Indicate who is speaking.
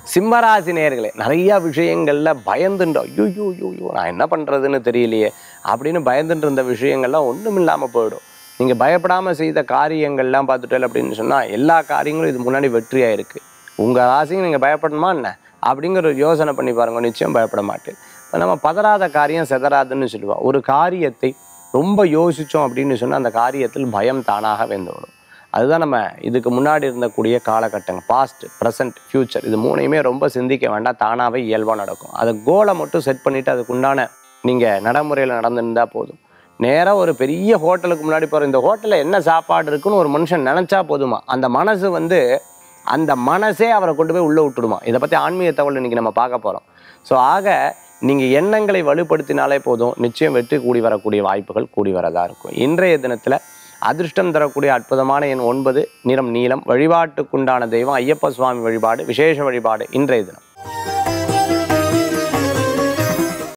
Speaker 1: சிம்மராசி நேயர்களே, நிறையா விஷயங்களில் பயந்துட்டோம். ஐயோ நான் என்ன பண்ணுறதுன்னு தெரியலையே அப்படின்னு பயந்துட்டு இருந்த விஷயங்கள்லாம் ஒன்றும் இல்லாமல் போயிடும். நீங்கள் பயப்படாமல் செய்த காரியங்கள்லாம் பார்த்துட்டேன் அப்படின்னு சொன்னால் எல்லா காரியங்களும் இது முன்னாடி வெற்றியாக இருக்குது. உங்கள் ராசிக்கு நீங்கள் பயப்படணுமா என்ன அப்படிங்கிற ஒரு யோசனை பண்ணி பாருங்கள், நிச்சயம் பயப்பட மாட்டேன். இப்போ நம்ம பதறாத காரியம் செதறாதுன்னு சொல்லுவோம். ஒரு காரியத்தை ரொம்ப யோசித்தோம் அப்படின்னு சொன்னால் அந்த காரியத்தில் பயம் தானாக வந்துவிடும். அதுதான் நம்ம இதுக்கு முன்னாடி இருந்தக்கூடிய காலகட்டங்கள், பாஸ்ட், ப்ரெசன்ட், ஃப்யூச்சர், இது மூணையுமே ரொம்ப சிந்திக்க வேண்டாம், தானாகவே இயல்பாக நடக்கும். அதை கோலை மட்டும் செட் பண்ணிவிட்டு அதுக்குண்டான நீங்கள் நடைமுறையில் நடந்துருந்தால் போதும். நேராக ஒரு பெரிய ஹோட்டலுக்கு முன்னாடி போகிற, இந்த ஹோட்டலில் என்ன சாப்பாடு இருக்குன்னு ஒரு மனுஷன் நினச்சா போதுமா, அந்த மனசே அவரை கொண்டு போய் உள்ளே விட்டுடுமா. இதை பற்றி ஆன்மீக தகவல் இன்றைக்கி நம்ம பார்க்க போகிறோம். ஸோ ஆக நீங்கள் எண்ணங்களை வலுப்படுத்தினாலே போதும், நிச்சயம் வெற்றி கூடி வரக்கூடிய வாய்ப்புகள் கூடி வரதாக இருக்கும். இன்றைய தினத்தில் அதிர்ஷ்டம் தரக்கூடிய அற்புதமான எண் 9, நிறம் நீலம். வழிபாட்டுக்குண்டான தெய்வம் ஐயப்ப சுவாமி வழிபாடு, விசேஷ வழிபாடு இன்றைய தினம்.